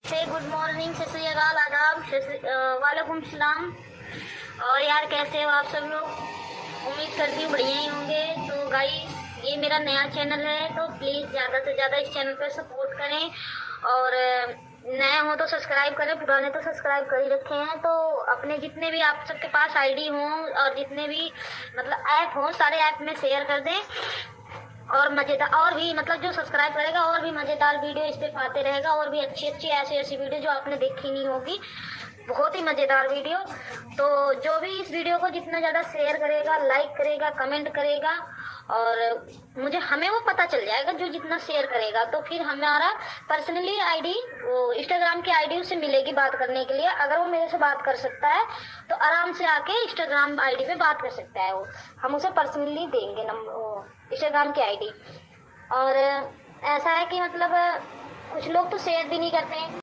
से good morning, सत श्री अकाल, आदाब, वालेकुम सलाम। और यार कैसे हो आप सब लोग? उम्मीद करती हूँ बढ़िया ही होंगे। तो गाइस, ये मेरा नया चैनल है, तो प्लीज़ ज़्यादा से ज़्यादा इस चैनल पर सपोर्ट करें। और नए हो तो सब्सक्राइब करें, पुराने तो सब्सक्राइब कर ही रखे हैं। तो अपने जितने भी आप सबके पास आईडी हों और जितने भी मतलब ऐप हों, सारे ऐप में शेयर कर दें। और मज़ेदार, और भी मतलब जो सब्सक्राइब करेगा और भी मज़ेदार वीडियो इस पे पाते रहेगा, और भी अच्छी अच्छी ऐसी ऐसी वीडियो जो आपने देखी नहीं होगी, बहुत ही मज़ेदार वीडियो। तो जो भी इस वीडियो को जितना ज़्यादा शेयर करेगा, लाइक करेगा, कमेंट करेगा, और हमें वो पता चल जाएगा जो जितना शेयर करेगा, तो फिर हमारा पर्सनली आईडी, वो इंस्टाग्राम की आईडी उसे मिलेगी बात करने के लिए। अगर वो मेरे से बात कर सकता है तो आराम से आके इंस्टाग्राम आईडी पे बात कर सकता है। वो हम उसे पर्सनली देंगे नंबर, इंस्टाग्राम की आईडी। और ऐसा है कि मतलब कुछ लोग तो शेयर भी नहीं करते हैं।